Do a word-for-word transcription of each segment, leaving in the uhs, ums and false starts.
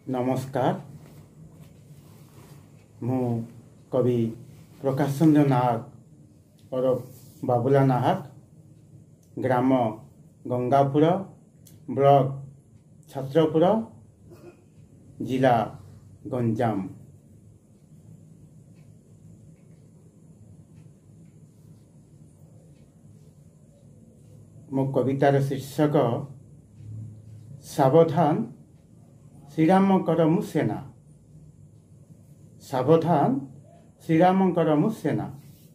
नमस्कार मु कवि प्रकाश चंद्र नाहक और बाबुला नाहक ग्राम गंगापुर ब्लॉक छत्रपुर जिला गंजाम। मो कवितार शीर्षक सावधान श्रीरामकर मु सेना। सावधान श्रीरामकर मु सेना।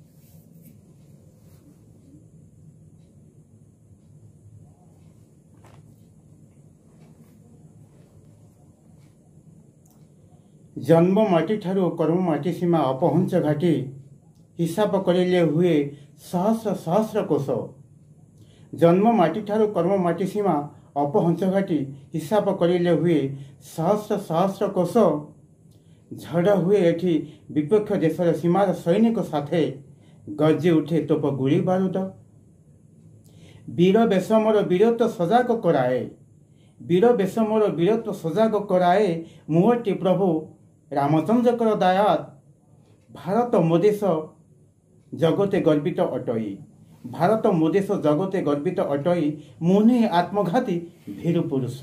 जन्म माटी ठारू कर्म माटी सीमा अपहंच घाटी हिसाब करिले हुए सहस्र सहस्र कोश। जन्म माटी ठारू कर्म माटी सीमा अपहंच घाटी हिसाब करिले हुए सहस्र सहस्र कोश। झड़ हुए एठी विपक्ष देशर सीमार सैनिक साथे गर्जे उठे तोप गुली बारूद। वीर बेशमर वीरत्व सजाग कराए वीर बेशमर वीरत्व सजाग कराए मुहटी प्रभु रामचंद्रकर दायात। भारत मोदेश जगते गर्वित अटई भारत मोदेश जगते गर्वित अटई मुने आत्मघाती भीरु पुरुष।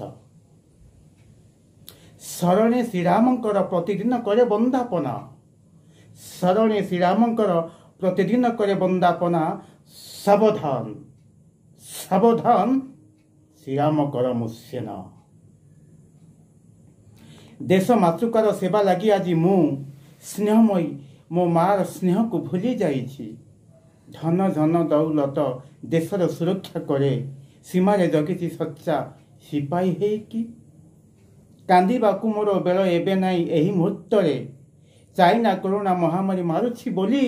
शरणे श्रीरामंकर प्रतिदिन करे वंदापना शरणे श्रीरामंकर प्रतिदिन करे वंदापना। सावधान सावधान श्रीरामकर मुसेना। देश मातृकार सेवा लगी आज मु स्नेहमयी मो मार स्नेह को भूली जाइछि। धन धन दौलत देशर सुरक्षा करे सीमारे जगिछि सच्चा सिपाही है कि। कांदिबाकू मोर बेल एबे नाई एही मुहूर्तरे चाइना कोरोना महामारी मारुछि बोली।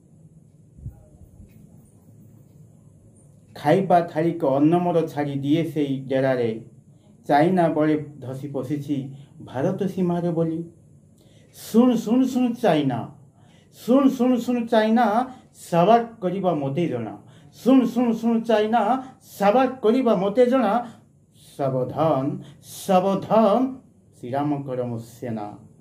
खाइबा थाली को अन्न मोर छाड़ी दिए से डेरारे चाइना बड़े धसी पशिछि भारत सीमारे बोली। सुन सुन सुन चाइना सुन सुन सुन चाइना सवार करिबा मोते जना। सुन सुन सुन चाइना सवार करिबा मोते जना। सावधान सावधान श्रीरामकर मुसेना।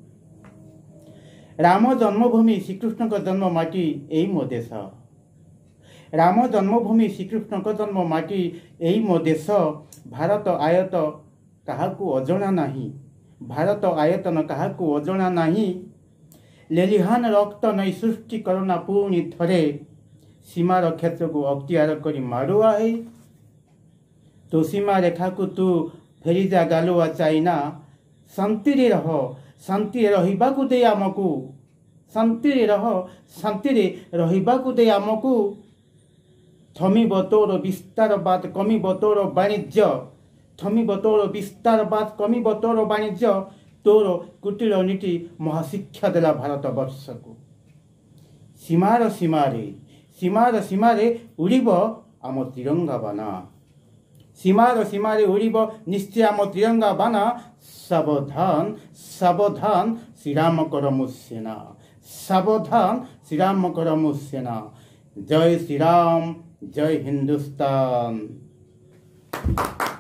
राम जन्मभूमि श्रीकृष्ण का जन्म माटी एई मो देश। राम जन्मभूमि श्रीकृष्ण का जन्म माटी एई मो देश। भारत आयत काहाकू अजणा नाही भारत आयतन काहाकू अजणा नाही। लेलिहान रक्त नई सृष्टि करना पुणी थरे सीमार क्षेत्र को अख्तियार करी मारुआ है। तो सीमा रेखा को तू फेरीजा गालुआ चाइना। शांति रह शांति रहिबाकू दे आमकू शांति रह शांति रहिबाकू दे आमकू। थमिब तोर विस्तारवाद कमिब तोर वाणिज्य थमिब तोर विस्तारवाद कमिब तोर वाणिज्य। तोर कुटिल नीति महाशिक्षा देला भारत वर्ष को। सीमार सीमारे सीमार सीमारे उड़ीब आम तिरंगा बाना। सीमार सीमारे उड़ीब निश्चय आम तिरंगा बाना। सावधान सावधान श्रीरामकर मुसेना। सावधान श्रीरामकर मुसेना। जय श्रीराम जय हिंदुस्तान।